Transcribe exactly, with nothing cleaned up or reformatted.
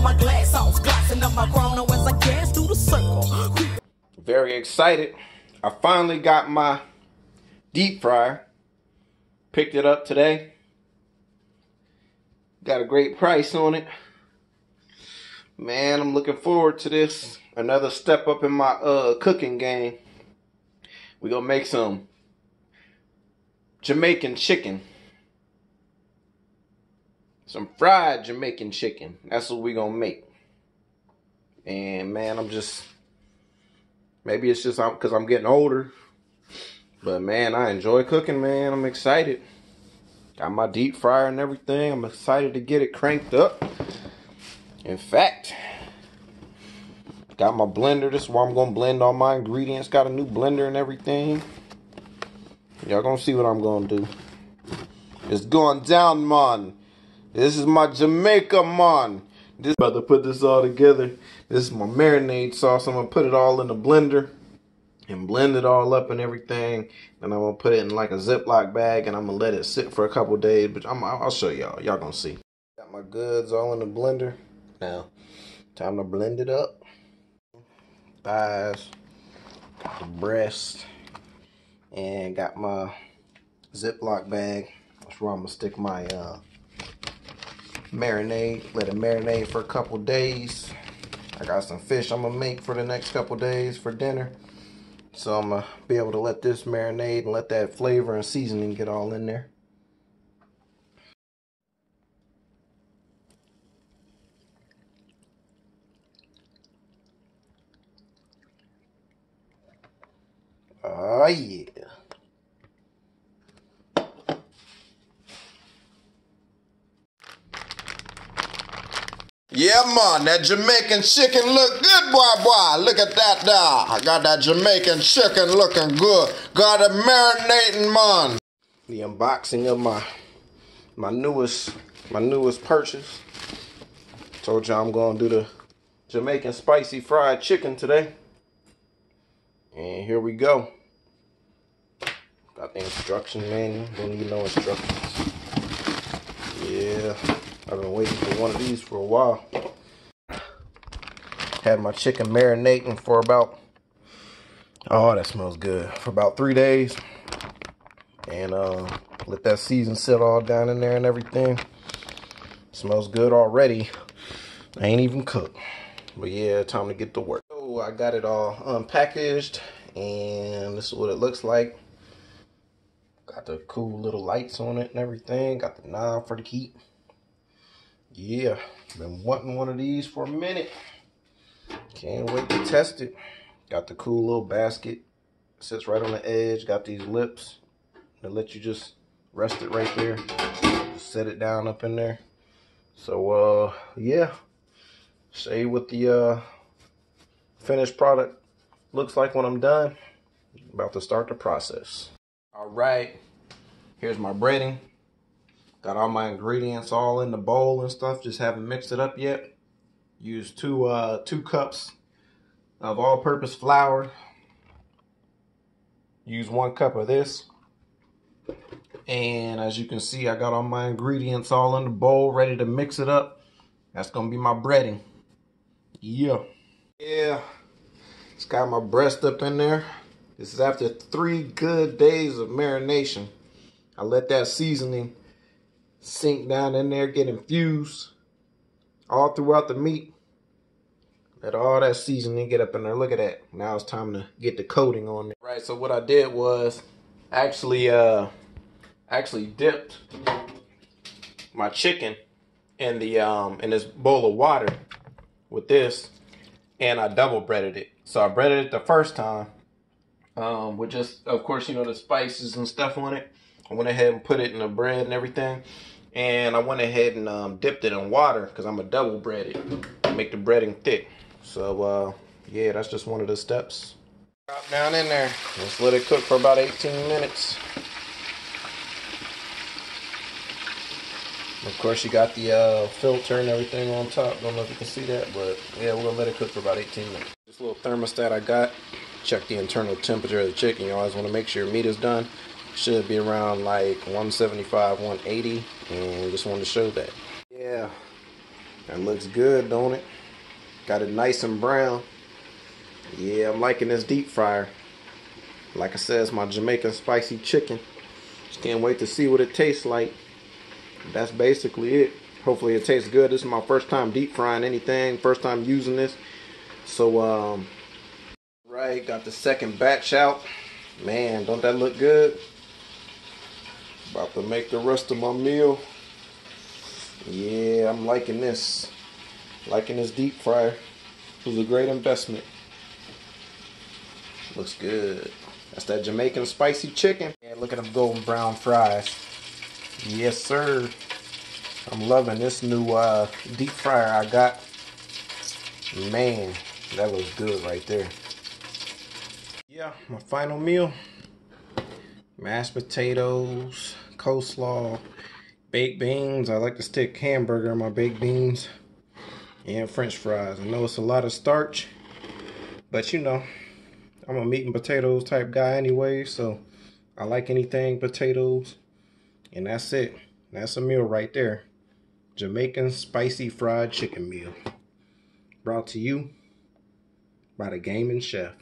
my glass house, glassing up my chrono as I gas through the circle. Very excited. I finally got my deep fryer. Picked it up today. Got a great price on it. Man, I'm looking forward to this. Another step up in my uh, cooking game. We're gonna make some Jamaican chicken. Some fried Jamaican chicken. That's what we're gonna make. And man, I'm just, maybe it's just because I'm getting older. But man, I enjoy cooking, man. I'm excited. Got my deep fryer and everything. I'm excited to get it cranked up. In fact, got my blender. This is where I'm going to blend all my ingredients. Got a new blender and everything. Y'all going to see what I'm going to do. It's going down, man. This is my Jamaica, man. This about to put this all together. This is my marinade sauce. I'm going to put it all in the blender and blend it all up and everything. And I'm going to put it in like a Ziploc bag and I'm going to let it sit for a couple days. But I'm, I'll show y'all. Y'all going to see. Got my goods all in the blender. Now, time to blend it up. Thighs, got the breast, and got my Ziploc bag. That's where I'm gonna stick my uh, marinade. Let it marinate for a couple days. I got some fish I'm gonna make for the next couple days for dinner. So I'm gonna be able to let this marinate and let that flavor and seasoning get all in there. Oh yeah. Yeah, man, that Jamaican chicken look good, boy, boy. Look at that there. I got that Jamaican chicken looking good. Got it marinating, man. The unboxing of my my newest my newest purchase. Told y'all I'm gonna do the Jamaican spicy fried chicken today. And here we go. Got the instruction manual. Don't need no instructions. Yeah, I've been waiting for one of these for a while. Had my chicken marinating for about, oh, that smells good, for about three days. And uh, let that season sit all down in there and everything. Smells good already. I ain't even cooked. But yeah, time to get to work. So I got it all unpackaged. And this is what it looks like. Got the cool little lights on it and everything. Got the knob for the heat. Yeah, been wanting one of these for a minute. Can't wait to test it. Got the cool little basket. Sits right on the edge. Got these lips that let you just rest it right there. Just set it down up in there. So, uh, yeah. Show you what the uh, finished product looks like when I'm done. About to start the process. All right, here's my breading. Got all my ingredients all in the bowl and stuff. Just haven't mixed it up yet. Use two uh, two cups of all-purpose flour. Use one cup of this. And as you can see, I got all my ingredients all in the bowl, ready to mix it up. That's gonna be my breading. Yeah. Yeah. It's got my breast up in there. This is after three good days of marination. I let that seasoning sink down in there, get infused all throughout the meat. Let all that seasoning get up in there. Look at that. Now it's time to get the coating on it. Right, so what I did was actually uh actually dipped my chicken in the um in this bowl of water with this, and I double breaded it. So I breaded it the first time. Um, with just, of course, you know, the spices and stuff on it. I went ahead and put it in the bread and everything. And I went ahead and um, dipped it in water because I'm a double bread it. Make the breading thick. So, uh, yeah, that's just one of the steps. Drop down in there. Let's let it cook for about eighteen minutes. Of course, you got the uh, filter and everything on top. Don't know if you can see that, but yeah, we're going to let it cook for about eighteen minutes. This little thermostat I got. Check the internal temperature of the chicken. You always want to make sure your meat is done. Should be around like one seventy-five, one eighty, and just wanted to show that. Yeah, That looks good, don't it? Got it nice and brown. Yeah, I'm liking this deep fryer. Like I said, it's my Jamaican spicy chicken. Just can't wait to see what it tastes like. That's basically it. Hopefully it tastes good. This is my first time deep frying anything. First time using this. So, um, right, got the second batch out. Man, don't that look good? About to make the rest of my meal. Yeah, I'm liking this. Liking this deep fryer. It was a great investment. Looks good. That's that Jamaican spicy chicken. Yeah, look at them golden brown fries. Yes, sir. I'm loving this new uh, deep fryer I got. Man, that looks good right there. Yeah, my final meal. Mashed potatoes, coleslaw, baked beans. I like to stick hamburger in my baked beans. And french fries. I know it's a lot of starch, but you know, I'm a meat and potatoes type guy anyway, so I like anything potatoes. And that's it. That's a meal right there. Jamaican spicy fried chicken meal. Brought to you by the Gaming Chef.